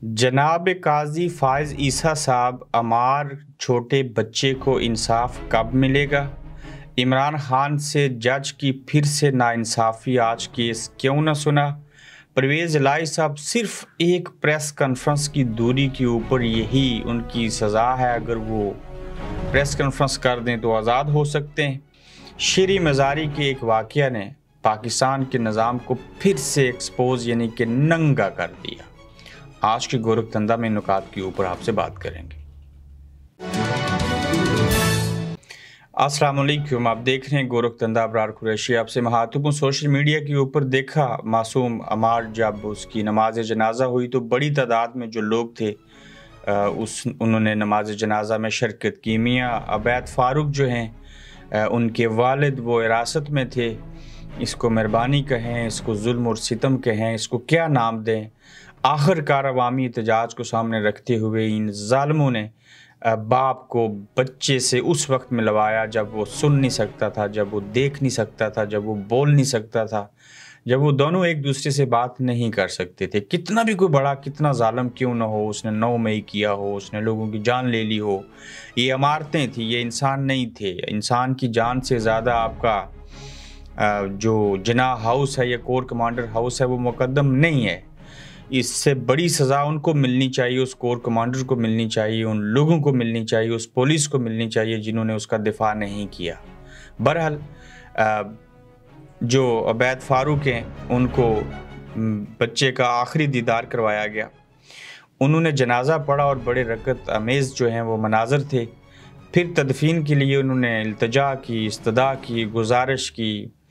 जनाब काजी फ़ाइज़ ईसा साहब, अमार छोटे बच्चे को इंसाफ कब मिलेगा? इमरान खान से जज की फिर से नाइंसाफ़ी, आज केस क्यों न सुना? परवेज़ इलाही साहब सिर्फ एक प्रेस कॉन्फ्रेंस की दूरी के ऊपर, यही उनकी सज़ा है। अगर वो प्रेस कॉन्फ्रेंस कर दें तो आज़ाद हो सकते हैं। शेरी मज़ारी के एक वाक़या ने पाकिस्तान के निज़ाम को फिर से एक्सपोज यानी कि नंगा कर दिया। आज के गोरखधंधा में नुकात के ऊपर आपसे बात करेंगे। अस्सलाम वालेकुम, आप देख रहे हैं गोरखधंधा। अबरार कुरैशी आपसे महत्वपूर्ण सोशल मीडिया के ऊपर देखा मासूम अमार, जब उसकी नमाज जनाजा हुई तो बड़ी तादाद में जो लोग थे उन्होंने नमाज जनाजा में शिरकत की। मियाँ अबैद फ़ारूक जो हैं, उनके वालिद वो हिरासत में थे। इसको मेहरबानी कहें, इसको जुल्म और सितम कहें, इसको क्या नाम दें। आखिरकार अवामी एहतजाज को सामने रखते हुए इन ज़ालिमों ने बाप को बच्चे से उस वक्त मिलवाया जब वो सुन नहीं सकता था, जब वो देख नहीं सकता था, जब वो बोल नहीं सकता था, जब वो दोनों एक दूसरे से बात नहीं कर सकते थे। कितना भी कोई बड़ा, कितना ज़ालिम क्यों ना हो, उसने 9 मई किया हो, उसने लोगों की जान ले ली हो, ये इमारतें थी, ये इंसान नहीं थे। इंसान की जान से ज़्यादा आपका जो जिना हाउस है या कोर कमांडर हाउस है वो मुकद्दम नहीं है। इससे बड़ी सज़ा उनको मिलनी चाहिए, उस कोर कमांडर को मिलनी चाहिए, उन लोगों को मिलनी चाहिए, उस पुलिस को मिलनी चाहिए जिन्होंने उसका दिफा नहीं किया। बहरहाल जो अबैद फ़ारूक हैं उनको बच्चे का आखिरी दीदार करवाया गया। उन्होंने जनाजा पढ़ा और बड़े रकत अमेज़ जो हैं वो मनाज़र थे। फिर तदफीन के लिए उन्होंने इल्तिजा की, इस्तदा की, गुजारिश की,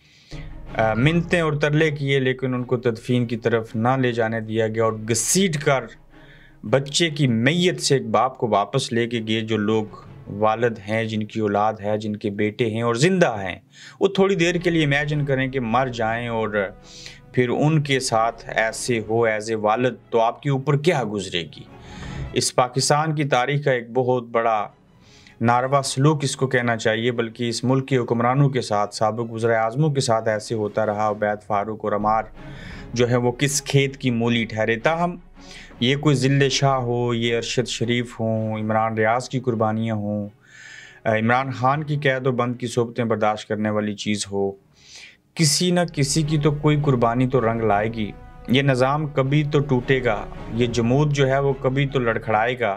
मिन्नतें और तरले किए, लेकिन उनको तदफीन की तरफ ना ले जाने दिया गया और घसीट कर बच्चे की मैयत से एक बाप को वापस लेके गए। जो लोग वालिद हैं, जिनकी औलाद है, जिनके बेटे हैं और ज़िंदा हैं, वो थोड़ी देर के लिए इमेजिन करें कि मर जाएं और फिर उनके साथ ऐसे हो एज ए वालिद, तो आपके ऊपर क्या गुजरेगी। इस पाकिस्तान की तारीख़ का एक बहुत बड़ा नारवा सलूक इसको कहना चाहिए, बल्कि इस मुल्क के हुक्मरानों के साथ, साबिक़ वज़ीर आज़मों के साथ ऐसे होता रहा। अबैद फ़ारूक और अमार जो है वो किस खेत की मूली ठहरे। ताहम ये कोई ज़िले शाह हो, ये अरशद शरीफ हों, इमरान रियाज़ की कुर्बानियाँ हों, इमरान खान की कैद व बंद की सोबतें बर्दाश्त करने वाली चीज़ हो, किसी न किसी की तो कोई कुर्बानी तो रंग लाएगी। ये निज़ाम कभी तो टूटेगा, ये जमूद जो है वो कभी तो लड़खड़ाएगा।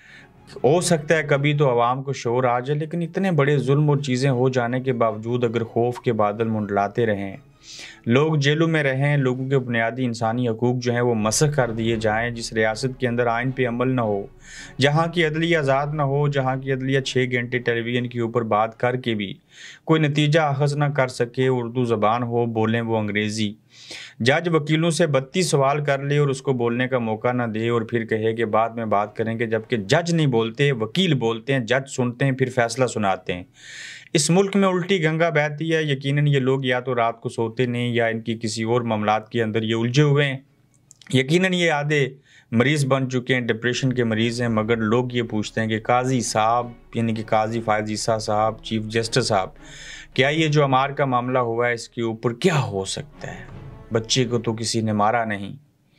हो सकता है कभी तो आवाम को शोर आ जाए, लेकिन इतने बड़े जुल्म और चीज़ें हो जाने के बावजूद अगर खौफ के बादल मुंडलाते रहें, लोग जेलों में रहें, लोगों के बुनियादी इंसानी हकूक़ जो हैं वो मसख़ कर दिए जाएं, जिस रियासत के अंदर आइन पे अमल ना हो, जहाँ की अदलिया आज़ाद ना हो, जहाँ की अदलिया 6 घंटे टेलीविज़न के ऊपर बात करके भी कोई नतीजा अखज़ ना कर सके, उर्दू ज़बान हो, बोलें वो अंग्रेज़ी, जज वकीलों से 32 सवाल कर ले और उसको बोलने का मौका ना दे और फिर कहे कि बाद में बात करेंगे, जबकि जज नहीं बोलते, वकील बोलते हैं, जज सुनते हैं, फिर फैसला सुनाते हैं। इस मुल्क में उल्टी गंगा बहती है। यकीनन ये लोग या तो रात को सोते नहीं या इनकी किसी और मामलात के अंदर ये उलझे हुए हैं। यकीनन ये आधे मरीज़ बन चुके हैं, डिप्रेशन के मरीज़ हैं। मगर लोग ये पूछते हैं कि काजी साहब यानी कि काजी फ़ाइज़ ईसा साहब, चीफ जस्टिस साहब, क्या ये जो अमार का मामला हुआ है इसके ऊपर क्या हो सकता है? बच्चे को तो किसी ने मारा नहीं,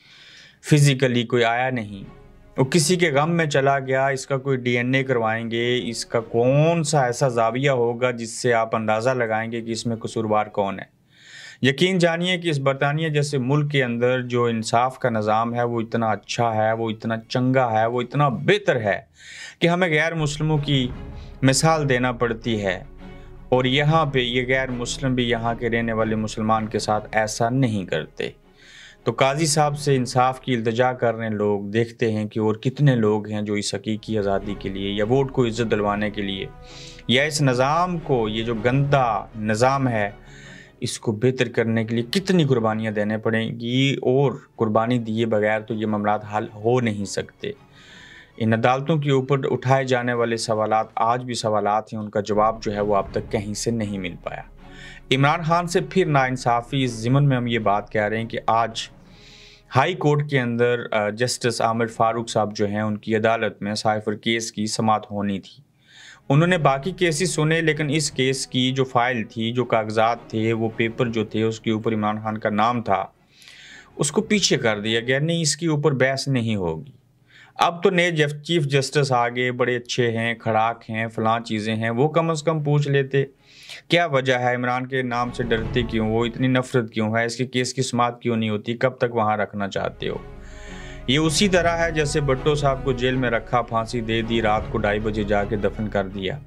फिज़िकली कोई आया नहीं, वो किसी के गम में चला गया। इसका कोई डीएनए करवाएंगे, इसका कौन सा ऐसा जाविया होगा जिससे आप अंदाज़ा लगाएंगे कि इसमें कसूरवार कौन है। यकीन जानिए कि इस बरतानिया जैसे मुल्क के अंदर जो इंसाफ का निज़ाम है वो इतना अच्छा है, वो इतना चंगा है, वो इतना बेहतर है कि हमें गैर मुस्लिमों की मिसाल देना पड़ती है। और यहाँ पे ये गैर मुस्लिम भी यहाँ के रहने वाले मुसलमान के साथ ऐसा नहीं करते। तो काजी साहब से इंसाफ की इल्तिजा कर रहे हैं लोग। देखते हैं कि और कितने लोग हैं जो इस हकीकी आज़ादी के लिए या वोट को इज़्ज़त दिलवाने के लिए या इस निज़ाम को, ये जो गंदा निज़ाम है, इसको बेहतर करने के लिए कितनी कुर्बानियाँ देने पड़ेंगी। और कुर्बानी दिए बगैर तो ये मामलात हल हो नहीं सकते। इन अदालतों के ऊपर उठाए जाने वाले सवालात आज भी सवालात हैं, उनका जवाब जो है वो अब तक कहीं से नहीं मिल पाया। इमरान खान से फिर नाइंसाफ़ी, इस ज़िमन में हम ये बात कह रहे हैं कि आज हाई कोर्ट के अंदर जस्टिस आमिर फ़ारूक साहब जो हैं, उनकी अदालत में साइफ़र केस की समाअत होनी थी। उन्होंने बाकी केसेस सुने, लेकिन इस केस की जो फ़ाइल थी, जो कागजात थे, वो पेपर जो थे उसके ऊपर इमरान खान का नाम था, उसको पीछे कर दिया गया। नहीं, इसके ऊपर बहस नहीं होगी। अब तो नए चीफ जस्टिस आ गए, बड़े अच्छे हैं, खड़ाक हैं, फलां चीज़ें हैं, वो कम से कम पूछ लेते क्या वजह है, इमरान के नाम से डरते क्यों, वो इतनी नफरत क्यों है, इसके केस की समाअत क्यों नहीं होती, कब तक वहाँ रखना चाहते हो। ये उसी तरह है जैसे भुट्टो साहब को जेल में रखा, फांसी दे दी, रात को 2:30 बजे जाके दफन कर दिया।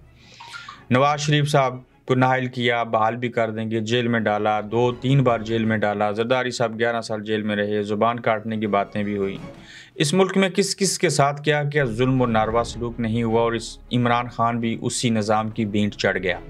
नवाज शरीफ साहब को नाहल किया, बहाल भी कर देंगे, जेल में डाला, 2-3 बार जेल में डाला। जरदारी साहब 11 साल जेल में रहे, जुबान काटने की बातें भी हुई। इस मुल्क में किस किस के साथ क्या क्या जुल्म और नारवा सलूक नहीं हुआ, और इस इमरान खान भी उसी निज़ाम की भेंट चढ़ गया।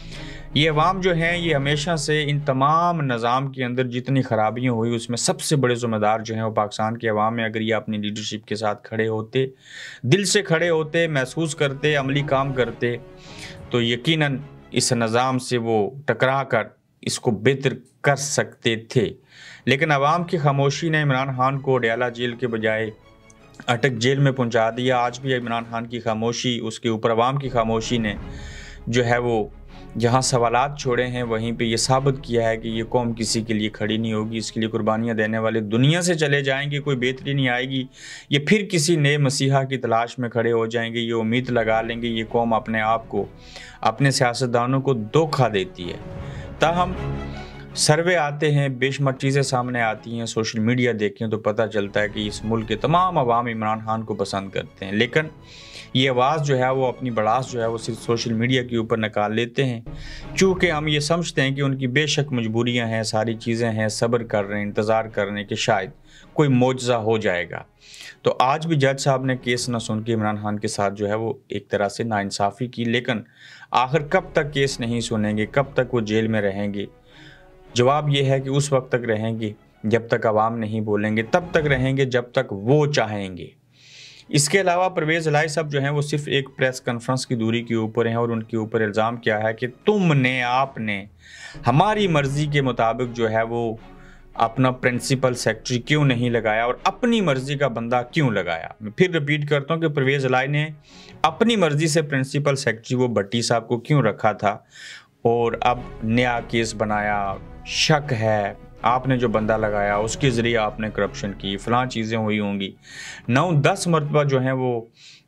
ये अवाम जो हैं ये हमेशा से इन तमाम निज़ाम के अंदर जितनी खराबियाँ हुई उसमें सबसे बड़े ज़िम्मेदार जो हैं वो पाकिस्तान के अवाम में। अगर ये अपनी लीडरशिप के साथ खड़े होते, दिल से खड़े होते, महसूस करते, अमली काम करते, तो यकीनन इस निज़ाम से वो टकरा कर इसको बेहतर कर सकते थे। लेकिन अवाम की खामोशी ने इमरान खान को अडयाला जेल के बजाय अटक जेल में पहुंचा दिया। आज भी इमरान खान की खामोशी, उसके ऊपर अवाम की खामोशी ने जो है वो जहाँ सवालात छोड़े हैं वहीं पे ये साबित किया है कि ये कौम किसी के लिए खड़ी नहीं होगी। इसके लिए कुर्बानियाँ देने वाले दुनिया से चले जाएंगे, कोई बेहतरी नहीं आएगी। ये फिर किसी नए मसीहा की तलाश में खड़े हो जाएंगे, ये उम्मीद लगा लेंगे ये कौम अपने आप को, अपने सियासतदानों को धोखा देती है। ताहम सर्वे आते हैं, बेशुमार चीज़ें सामने आती हैं, सोशल मीडिया देखें तो पता चलता है कि इस मुल्क के तमाम अवाम इमरान खान को पसंद करते हैं। लेकिन ये आवाज़ जो है वो अपनी बड़ास जो है वो सिर्फ सोशल मीडिया के ऊपर निकाल लेते हैं। चूँकि हम ये समझते हैं कि उनकी बेशक मजबूरियां हैं, सारी चीज़ें हैं, सब्र कर रहे हैं, इंतज़ार कर रहे हैं कि शायद कोई मौजज़ा हो जाएगा। तो आज भी जज साहब ने केस न सुन के इमरान खान के साथ जो है वो एक तरह से नाइंसाफ़ी की। लेकिन आखिर कब तक केस नहीं सुनेंगे, कब तक वो जेल में रहेंगे? जवाब ये है कि उस वक्त तक रहेंगे जब तक अवाम नहीं बोलेंगे, तब तक रहेंगे जब तक वो चाहेंगे। इसके अलावा परवेज़ इलाही साहब जो हैं वो सिर्फ एक प्रेस कॉन्फ्रेंस की दूरी के ऊपर हैं, और उनके ऊपर इल्ज़ाम क्या है कि तुमने, आपने हमारी मर्ज़ी के मुताबिक जो है वो अपना प्रिंसिपल सेक्रेटरी क्यों नहीं लगाया और अपनी मर्ज़ी का बंदा क्यों लगाया। मैं फिर रिपीट करता हूँ कि परवेज़ इलाही ने अपनी मर्ज़ी से प्रिंसिपल सेक्रेटरी वो भट्टी साहब को क्यों रखा था, और अब नया केस बनाया, शक है आपने जो बंदा लगाया उसके ज़रिए आपने करप्शन की, फ़लाँ चीज़ें हुई होंगी। 9-10 मरतबा जो हैं वो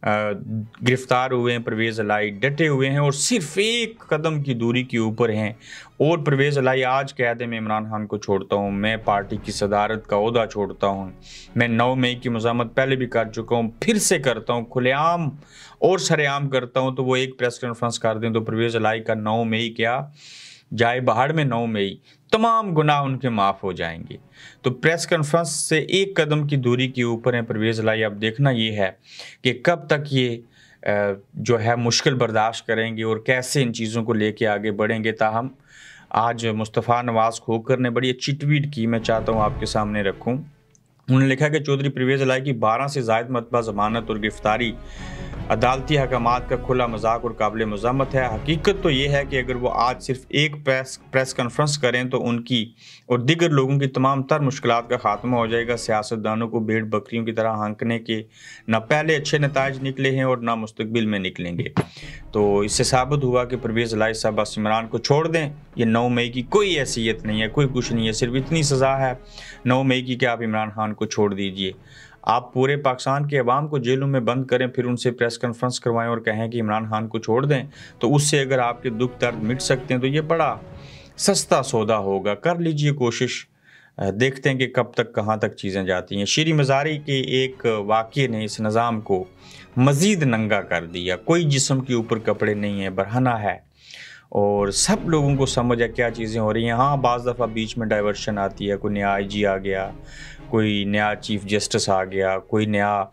गिरफ़्तार हुए हैं परवेज़ इलाही, डटे हुए हैं और सिर्फ एक कदम की दूरी के ऊपर हैं। और परवेज़ इलाही आज कह दे मैं इमरान खान को छोड़ता हूँ, मैं पार्टी की सदारत का ओहदा छोड़ता हूँ, मैं 9 मई की मज़ामत पहले भी कर चुका हूँ, फिर से करता हूँ, खुलेआम और सरेआम करता हूँ, तो वो एक प्रेस कॉन्फ्रेंस कर दें तो परवेज़ इलाही का 9 मई क्या जाए बाहर में 9 मई तमाम गुनाह उनके माफ़ हो जाएंगे। तो प्रेस कॉन्फ्रेंस से एक कदम की दूरी के ऊपर है परवेज़ इलाही। अब देखना ये है कि कब तक ये जो है मुश्किल बर्दाश्त करेंगे और कैसे इन चीज़ों को लेके आगे बढ़ेंगे। ताहम आज मुस्तफ़ा नवाज़ खोकर ने बड़ी अच्छी ट्वीट की, मैं चाहता हूँ आपके सामने रखूँ। उन्होंने लिखा कि चौधरी परवेज़ इलाही की 12 से ज़ायद मरतबा ज़मानत और गिरफ्तारी अदालती हकामात का खुला मजाक और काबिल मज़म्मत है। हकीकत तो ये है कि अगर वो आज सिर्फ एक प्रेस कॉन्फ्रेंस करें तो उनकी और दीगर लोगों की तमाम तर मुश्किलात का खात्मा हो जाएगा। सियासतदानों को भेड़ बकरियों की तरह हाँकने के ना पहले अच्छे नताइज निकले हैं और ना मुस्तकबिल में निकलेंगे। तो इससे साबित हुआ कि परवेज़ इलाही साहब बस इमरान को छोड़ दें। ये 9 मई की कोई हैसियत नहीं है, कोई कुछ नहीं है, सिर्फ इतनी सज़ा है 9 मई की कि आप इमरान खान को छोड़ दीजिए। आप पूरे पाकिस्तान के अवाम को जेलों में बंद करें, फिर उनसे प्रेस कॉन्फ्रेंस करवाएं और कहें कि इमरान खान को छोड़ दें, तो उससे अगर आपके दुख दर्द मिट सकते हैं तो ये बड़ा सस्ता सौदा होगा। कर लीजिए कोशिश, देखते हैं कि कब तक कहाँ तक चीज़ें जाती हैं। शीरी मज़ारी के एक वाक़ये ने इस निज़ाम को मज़ीद नंगा कर दिया। कोई जिस्म के ऊपर कपड़े नहीं है, बरहना है और सब लोगों को समझ है क्या चीज़ें हो रही हैं। हाँ, बाज़ दफ़ा बीच में डाइवर्शन आती है, कोई नया IG आ गया, कोई नया चीफ जस्टिस आ गया, कोई नया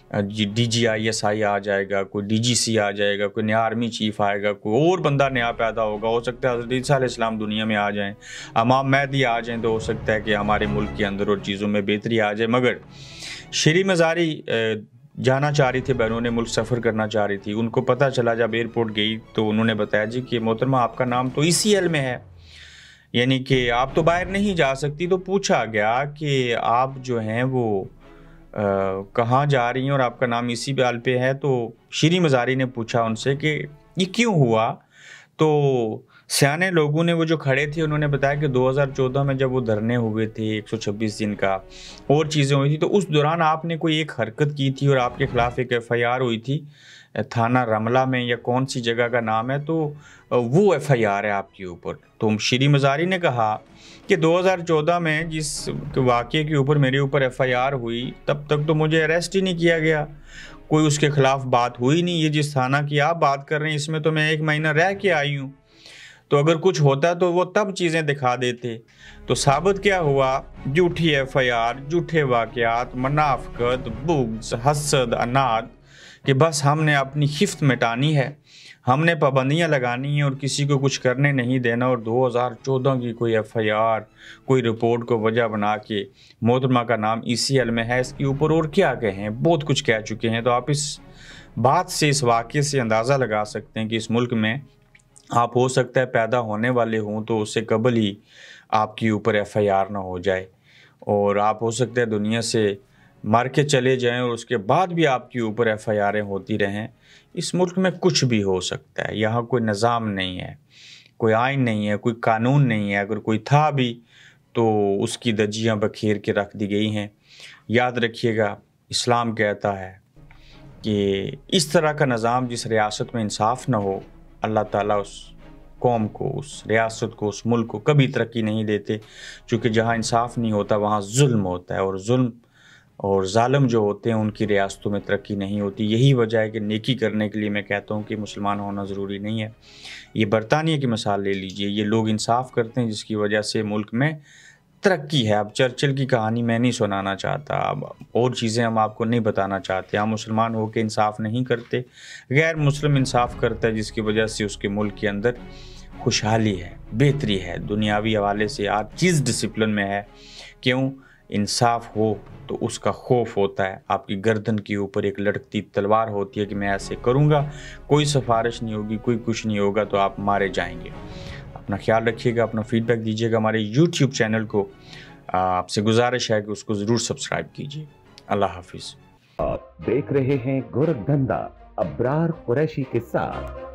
DGISI आ जाएगा, कोई DGC आ जाएगा, कोई नया आर्मी चीफ आएगा, कोई और बंदा नया पैदा होगा। हो सकता है हज़रत ईसा अलैहिस्सलाम दुनिया में आ जाएं, इमाम महदी आ जाएं, तो हो सकता है कि हमारे मुल्क के अंदर और चीज़ों में बेहतरी आ जाए। मगर शीरी मज़ारी जाना चाह रही थी, बैरून मुल्क सफ़र करना चाह रही थी। उनको पता चला जब एयरपोर्ट गई तो उन्होंने बताया जी कि मोहतरमा आपका नाम तो ECL में है, यानी कि आप तो बाहर नहीं जा सकती। तो पूछा गया कि आप जो हैं वो कहाँ जा रही हैं और आपका नाम इसी बाल पे है। तो शीरी मज़ारी ने पूछा उनसे कि ये क्यों हुआ। तो सियाने लोगों ने, वो जो खड़े थे, उन्होंने बताया कि 2014 में जब वो धरने हुए थे 126 दिन का, और चीज़ें हुई थी, तो उस दौरान आपने कोई एक हरकत की थी और आपके खिलाफ एक एफआईआर हुई थी थाना रमला में, या कौन सी जगह का नाम है, तो वो एफआईआर है आपके ऊपर। तो श्री मज़ारी ने कहा कि 2014 में जिस वाक़ये के ऊपर मेरे ऊपर एफआईआर हुई, तब तक तो मुझे अरेस्ट ही नहीं किया गया, कोई उसके खिलाफ बात हुई नहीं। ये जिस थाना की आप बात कर रहे हैं, इसमें तो मैं 1 महीना रह के आई हूँ, तो अगर कुछ होता तो वो तब चीज़ें दिखा देते। तो साबित क्या हुआ? झूठी एफआईआर, झूठे वाक़यात, मुनाफ़िक़त, बुग़्ज़, हसद, अनाद, कि बस हमने अपनी खिफ्त मिटानी है, हमने पाबंदियाँ लगानी हैं और किसी को कुछ करने नहीं देना। और 2014 की कोई एफआईआर, कोई रिपोर्ट को वजह बना के मोहतरमा का नाम ईसीएल में है, इसके ऊपर और क्या कहें, बहुत कुछ कह चुके हैं। तो आप इस बात से, इस वाक़ये से अंदाज़ा लगा सकते हैं कि इस मुल्क में आप हो सकता है पैदा होने वाले हों तो उससे कबल ही आपके ऊपर एफआईआर ना हो जाए, और आप हो सकता है दुनिया से मर के चले जाएं और उसके बाद भी आपके ऊपर एफआईआरें होती रहें। इस मुल्क में कुछ भी हो सकता है, यहाँ कोई निज़ाम नहीं है, कोई आइन नहीं है, कोई कानून नहीं है, अगर कोई था भी तो उसकी धज्जियाँ बखेर के रख दी गई हैं। याद रखिएगा, इस्लाम कहता है कि इस तरह का निज़ाम जिस रियासत में इंसाफ ना हो, अल्लाह ताला उस कौम को, उस रियासत को, उस मुल्क को कभी तरक्की नहीं देते, क्योंकि जहाँ इंसाफ नहीं होता वहाँ जुल्म होता है, और जुल्म और ज़ालिम जो होते हैं उनकी रियासतों में तरक्की नहीं होती। यही वजह है कि नेकी करने के लिए मैं कहता हूँ कि मुसलमान होना ज़रूरी नहीं है। ये बरतानिया की मिसाल ले लीजिए, ये लोग इंसाफ करते हैं जिसकी वजह से मुल्क में तरक्की है। अब चर्चिल की कहानी मैं नहीं सुनाना चाहता, अब और चीज़ें हम आपको नहीं बताना चाहते। हम मुसलमान होकर इंसाफ नहीं करते, गैर मुस्लिम इंसाफ करता है, जिसकी वजह से उसके मुल्क के अंदर खुशहाली है, बेहतरी है, दुनियावी हवाले से हर चीज़ डिसिप्लिन में है। क्यों? इंसाफ हो तो उसका खौफ होता है, आपकी गर्दन के ऊपर एक लटकती तलवार होती है कि मैं ऐसे करूँगा, कोई सिफारिश नहीं होगी, कोई कुछ नहीं होगा, तो आप मारे जाएंगे। अपना ख्याल रखिएगा, अपना फीडबैक दीजिएगा। हमारे यूट्यूब चैनल को आपसे गुजारिश है कि उसको ज़रूर सब्सक्राइब कीजिए। अल्लाह हाफिज़। आप देख रहे हैं गोरखधंधा अब्रार कुरैशी के साथ।